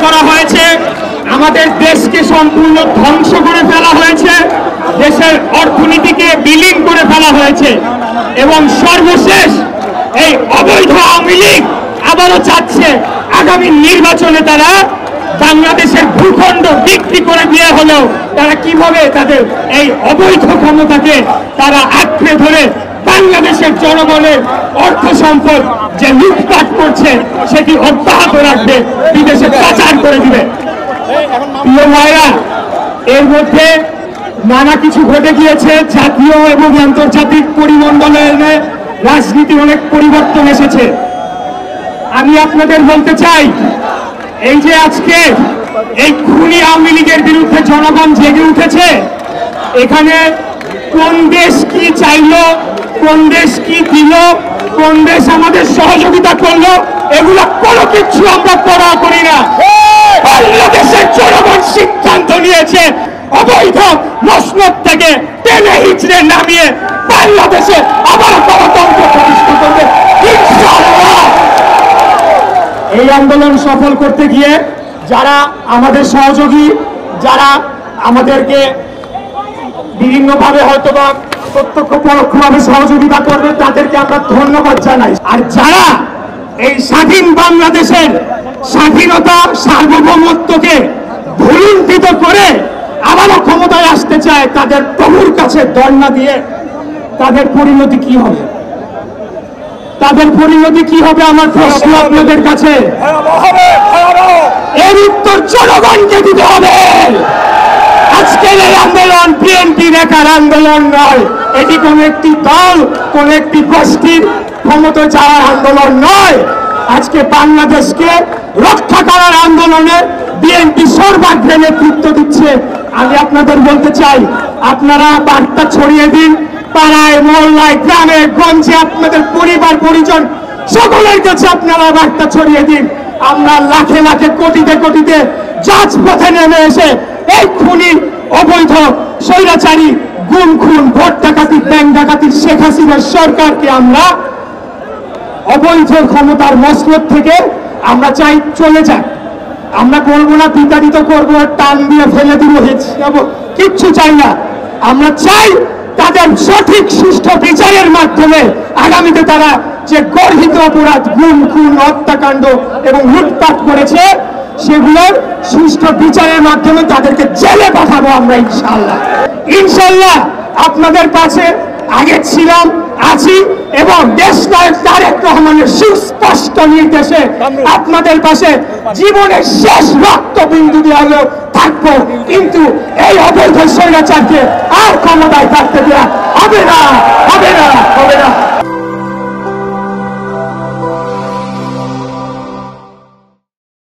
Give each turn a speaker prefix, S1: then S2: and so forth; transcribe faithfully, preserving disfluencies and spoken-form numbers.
S1: করা হয়েছে, আমাদের দেশকে সম্পূর্ণ ধ্বংস করে ফেলা হয়েছে, দেশের অর্থনীতিকে বিলীন করে ফেলা হয়েছে এবং সর্বশেষ এই অবৈধ আওয়ামী লীগ আবারও চাচ্ছে আগামী নির্বাচনে তারা বাংলাদেশের ভূখণ্ড বিক্রি করে দিয়ে হলেও তারা কিভাবে তাদের এই অবৈধ ক্ষমতাকে তারা আঁকড়ে ধরে বাংলাদেশের জনগণের অর্থ সম্পদ যে লুটপাট করছে সেটি অব্যাহত রাখবে, বিদেশে পাচার করে দিবে। প্রিয় ভাইরা, এর মধ্যে নানা কিছু ঘটে গিয়েছে, জাতীয় এবং আন্তর্জাতিক পরিমণ্ডলের রাজনীতির অনেক পরিবর্তন এসেছে। আমি আপনাদের বলতে চাই, এই যে আজকে এই খুনি আওয়ামী লীগের বিরুদ্ধে জনগণ জেগে উঠেছে, এখানে কোন দেশ কি চাইলো, কোন দেশ কি দিল, কোন দেশ আমাদের সহযোগিতা করলো, এগুলো কোনো কিছু আমরা পড়া করি না। বাংলাদেশের জনগণ সিদ্ধান্ত নিয়েছে অবৈধ মসনদ থেকে টেনে হিচড়ে নামিয়ে বাংলাদেশে আবার গণতন্ত্র প্রতিষ্ঠা করবে ইনশাআল্লাহ। এই আন্দোলন সফল করতে গিয়ে যারা আমাদের সহযোগী, যারা আমাদেরকে বিভিন্নভাবে হয়তোবা প্রত্যক্ষ পরোক্ষভাবে সহযোগিতা করবে, তাদেরকে আমরা ধন্যবাদ জানাই। আর যারা এই স্বাধীন বাংলাদেশের স্বাধীনতা সার্বভৌমত্বকে ভুলুণ্ঠিত করে আবারও ক্ষমতায় আসতে চায়, তাদের প্রভুর কাছে ধর্ণা দিয়ে তাদের পরিণতি কি হবে? তাদের পরিণতি কি হবে? আমার প্রশ্ন আপনাদের কাছে, এর উত্তর জনগণকে দিতে হবে। আজকের এই আন্দোলন বিএনপি রেখার আন্দোলন নয়, এটি কোন একটি দল, কোন একটি গোষ্ঠীর ক্ষমতা চাওয়ার আন্দোলন নয়। আজকে বাংলাদেশকে রক্ষা করার আন্দোলনে বিএনপি সর্বাগ্রে নেতৃত্ব দিচ্ছে। আমি আপনাদের বলতে চাই, আপনারা বার্তা ছড়িয়ে দিন, পাড়ায় মহল্লায় গ্রামে গঞ্জে আপনাদের পরিবার পরিজন সকলের কাছে আপনারা বার্তা ছড়িয়ে দিন। আমরা লাখে লাখে কোটিতে কোটিতে রাজপথে নেমে এসে এই খুনি অবৈধ স্বৈরাচারী গুম খুন ভোট ডাকাতি ব্যাংক ডাকাতি শেখ হাসিনার সরকারকে আমরা অবৈধ ক্ষমতার মসনদ থেকে আমরা চাই চলে যাক। আমরা বলবো না বিতাড়িত করবো, টান দিয়ে ফেলে দিব, কিচ্ছু চাই না। আমরা চাই তাদের সঠিক সুষ্ঠু বিচারের মাধ্যমে আগামীতে তারা যে গর্হিত অপরাধ গুম খুন হত্যাকাণ্ড এবং লুটপাট করেছে সেগুলোর সুষ্ঠু বিচারের মাধ্যমে তাদেরকে জেলে পাঠাবো আমরা ইনশাআল্লাহ। ইনশাআল্লাহ আপনাদের পাশে আগে ছিলাম, আছি এবং দেশ নায়ক তারেক রহমানের সুস্পষ্ট নির্দেশে আপনাদের পাশে জীবনের শেষ রক্তবিন্দু দিয়ে হলেও থাকবো, কিন্তু এই অবৈধ স্বৈরাচারকে আর ক্ষমতায় থাকতে দেওয়া হবে না, হবে না, হবে না।